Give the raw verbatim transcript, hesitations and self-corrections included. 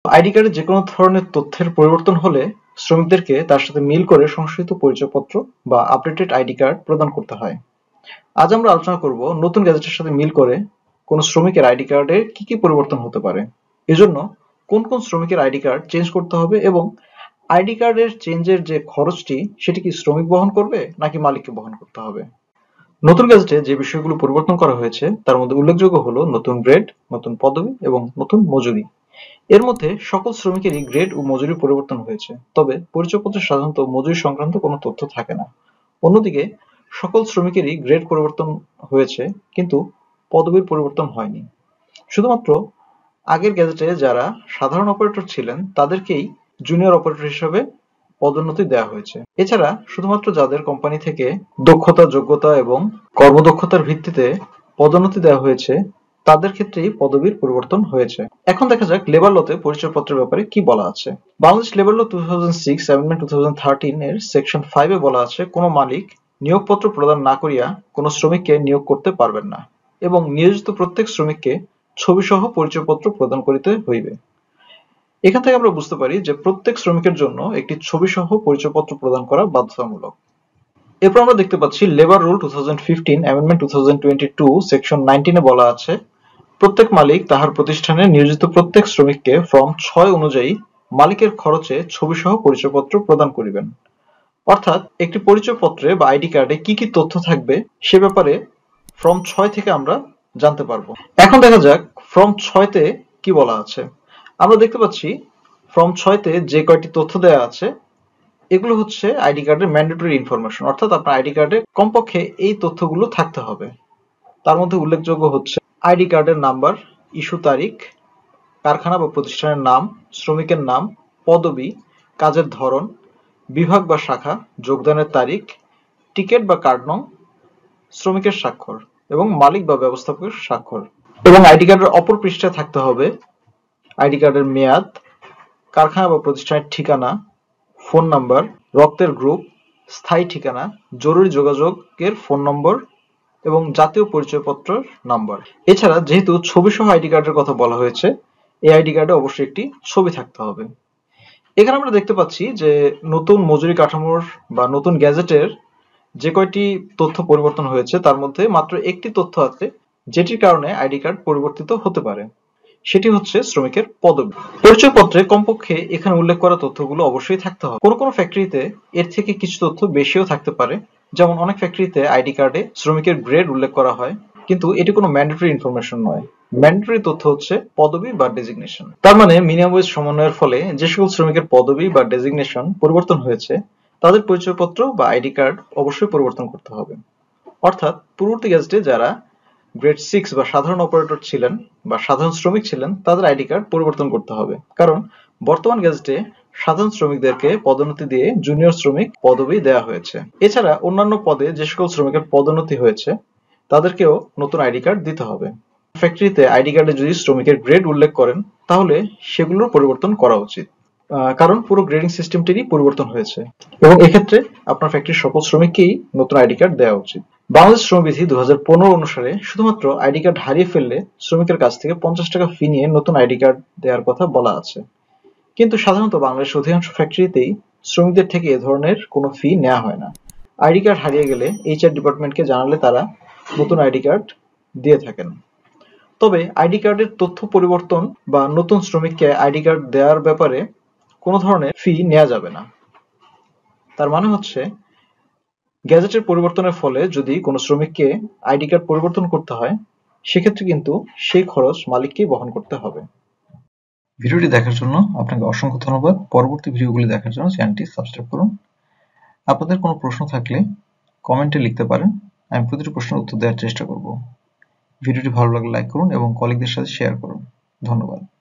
ID কার্ডে যে কোনো ধরনের তথ্যের পরিবর্তন হলে শ্রমিকদেরকে তার সাথে মিল করে সংশোধিত পরিচয়পত্র বা আপডেটেড আইডি কার্ড প্রদান করতে হয়। আজ আমরা আলোচনা করব নতুন গ্যাজেটের সাথে মিল করে কোন শ্রমিকের আইডি কার্ডে কি কি পরিবর্তন হতে পারে, এজন্য কোন কোন শ্রমিকের আইডি কার্ড চেঞ্জ করতে হবে এবং আইডি কার্ডের চেঞ্জের যে খরচটি সেটি কি শ্রমিক বহন করবে নাকি মালিককে বহন করতে হবে। নতুন গ্যাজেটে যে বিষয়গুলো পরিবর্তন করা হয়েছে তার মধ্যে উল্লেখযোগ্য হলো নতুন গ্রেড, নতুন পদবি এবং নতুন মজুরি। এর মধ্যে সকল শ্রমিকেরই গ্রেড ও মজুরি পরিবর্তন হয়েছে, তবে পরিচয়পত্রে সাধারণত মজুরি সংক্রান্ত কোনো তথ্য থাকে না। অন্যদিকে সকল শ্রমিকেরই গ্রেড পরিবর্তন হয়েছে কিন্তু পদবির পরিবর্তন হয়নি। শুধুমাত্র আগের গ্যাজেটে যারা সাধারণ অপারেটর ছিলেন তাদেরকেই জুনিয়র অপারেটর হিসেবে পদোন্নতি দেওয়া হয়েছে। এছাড়া শুধুমাত্র যাদের কোম্পানি থেকে দক্ষতা, যোগ্যতা এবং কর্মদক্ষতার ভিত্তিতে পদোন্নতি দেওয়া হয়েছে তাদের ক্ষেত্রেই পদবীর পরিবর্তন হয়েছে। এখন দেখা যাক লেবার লতে পরিচয়পত্রের ব্যাপারে কি বলা আছে। Bangladesh labour law two thousand six amendment two thousand thirteen এর সেকশন ফাইভ এ বলা আছে, কোনো মালিক নিয়োগপত্র প্রদান না করিয়া কোনো শ্রমিককে নিয়োগ করতে পারবেন না এবং নিয়োজিত প্রত্যেক শ্রমিককে ছবি সহ পরিচয়পত্র প্রদান করিতে হইবে। এখান থেকে আমরা বুঝতে পারি যে প্রত্যেক শ্রমিকের জন্য একটি ছবি সহ পরিচয়পত্র প্রদান করা বাধ্যতামূলক। এরপর আমরা দেখতে পাচ্ছি labour rule two thousand fifteen amendment two thousand twenty two section nineteen এ বলা আছে, প্রত্যেক মালিক তাহার প্রতিষ্ঠানে নিয়োজিত প্রত্যেক শ্রমিককে ফর্ম ছয় অনুযায়ী মালিকের খরচে ছবি সহ পরিচয়পত্র প্রদান করিবেন। অর্থাৎ একটি পরিচয়পত্রে বা আইডি কার্ডে কি কি তথ্য থাকবে সে ব্যাপারে ফর্ম ছয় থেকে আমরা জানতে পারবো। এখন দেখা যাক ফর্ম ছয়তে কি বলা আছে। আমরা দেখতে পাচ্ছি ফর্ম ছয়তে যে কয়টি তথ্য দেওয়া আছে এগুলো হচ্ছে আইডি কার্ডের ম্যান্ডেটরি ইনফরমেশন, অর্থাৎ আপনার আইডি কার্ডে কমপক্ষে এই তথ্যগুলো থাকতে হবে। তার মধ্যে উল্লেখযোগ্য হচ্ছে আইডি কার্ডের নাম্বার, ইস্যু তারিখ, কারখানা বা প্রতিষ্ঠানের নাম, শ্রমিকের নাম, পদবি, কাজের ধরন, বিভাগ বা শাখা, যোগদানের তারিখ, টিকিট বা কার্ড নং, শ্রমিকের স্বাক্ষর এবং মালিক বা ব্যবস্থাপকের স্বাক্ষর। এবং আইডি কার্ডের অপর পৃষ্ঠায় থাকতে হবে আইডি কার্ডের মেয়াদ, কারখানা বা প্রতিষ্ঠানের ঠিকানা, ফোন নাম্বার, রক্তের গ্রুপ, স্থায়ী ঠিকানা, জরুরি যোগাযোগের ফোন নম্বর এবং জাতীয় পরিচয়পত্রের নাম্বার। এছাড়া যেহেতু ছবি সহ আইডি কার্ডের কথা বলা হয়েছে, এই আইডি কার্ডে অবশ্যই একটি ছবি থাকতে হবে। এখানে আমরা দেখতে পাচ্ছি যে নতুন মজুরি কাঠামোর বা নতুন গ্যাজেটের যে কয়টি তথ্য পরিবর্তন হয়েছে তার মধ্যে মাত্র একটি তথ্য আছে যেটির কারণে আইডি কার্ড পরিবর্তিত হতে পারে, সেটি হচ্ছে শ্রমিকের পদবি। পরিচয়পত্রে কমপক্ষে এখানে উল্লেখ করা তথ্যগুলো অবশ্যই থাকতে হবে। কোনো কোনো ফ্যাক্টরিতে এর থেকে কিছু তথ্য বেশিও থাকতে পারে, যেমন অনেক ফ্যাক্টরিতে আইডি কার্ডে শ্রমিকের গ্রেড উল্লেখ করা হয় কিন্তু এটি কোনো ম্যান্ডেটরি ইনফরমেশন নয়। ম্যান্ডেটরি তথ্য হচ্ছে পদবি বা ডেজিগনেশন। তার মানে মিনিমাম ওয়েজ সমন্বয়ের ফলে যে সকল শ্রমিকের পদবি বা ডেজিগনেশন পরিবর্তন হয়েছে তাদের পরিচয়পত্র বা আইডি কার্ড অবশ্যই পরিবর্তন করতে হবে। অর্থাৎ পূর্ববর্তী গ্যাজেটে যারা গ্রেড সিক্স বা সাধারণ অপারেটর ছিলেন বা সাধারণ শ্রমিক ছিলেন তাদের আইডি কার্ড পরিবর্তন করতে হবে, কারণ বর্তমান গ্যাজেটে সাধারণ শ্রমিকদেরকে পদোন্নতি দিয়ে জুনিয়র শ্রমিক পদবি দেওয়া হয়েছে। এছাড়া অন্যান্য পদে যে সকল শ্রমিকের পদোন্নতি হয়েছে তাদেরকেও নতুন আইডি কার্ড দিতে হবে। ফ্যাক্টরিতে আইডি কার্ডে যদি শ্রমিকের গ্রেড উল্লেখ করেন তাহলে সেগুলোর পরিবর্তন করা উচিত, কারণ পুরো গ্রেডিং সিস্টেমটিরই পরিবর্তন হয়েছে এবং এক্ষেত্রে আপনার ফ্যাক্টরির সকল শ্রমিককেই নতুন আইডি কার্ড দেওয়া উচিত। বাংলাদেশ শ্রমবিধি দু হাজার পনেরো অনুসারে শুধুমাত্র আইডি কার্ড হারিয়ে ফেললে শ্রমিকের কাছ থেকে পঞ্চাশ টাকা ফি নিয়ে নতুন আইডি কার্ড দেওয়ার কথা বলা আছে, কিন্তু সাধারণত বাংলাদেশের অধিকাংশ ফ্যাক্টরিতেই শ্রমিকদের থেকে এ ধরনের কোনো ফি নেওয়া হয় না। আইডি কার্ড হারিয়ে গেলে এইচআর ডিপার্টমেন্টকে জানালে তারা নতুন আইডি কার্ড দিয়ে থাকেন। তবে আইডি কার্ডের তথ্য পরিবর্তন বা নতুন শ্রমিককে আইডি কার্ড দেওয়ার ব্যাপারে কোনো ধরনের ফি নেওয়া যাবে না। তার মানে হচ্ছে গ্যাজেটের পরিবর্তনের ফলে যদি কোনো শ্রমিককে আইডি কার্ড পরিবর্তন করতে হয় সেক্ষেত্রে কিন্তু সেই খরচ মালিককেই বহন করতে হবে। ভিডিওটি দেখার জন্য আপনাকে অসংখ্য ধন্যবাদ। পরবর্তী ভিডিওগুলি দেখার জন্য চ্যানেলটি সাবস্ক্রাইব করুন। আপনাদের কোনো প্রশ্ন থাকলে কমেন্টে লিখতে পারেন, আমি প্রতিটি প্রশ্নের উত্তর দেওয়ার চেষ্টা করব। ভিডিওটি ভালো লাগলে লাইক করুন এবং কলিগদের সাথে শেয়ার করুন। ধন্যবাদ।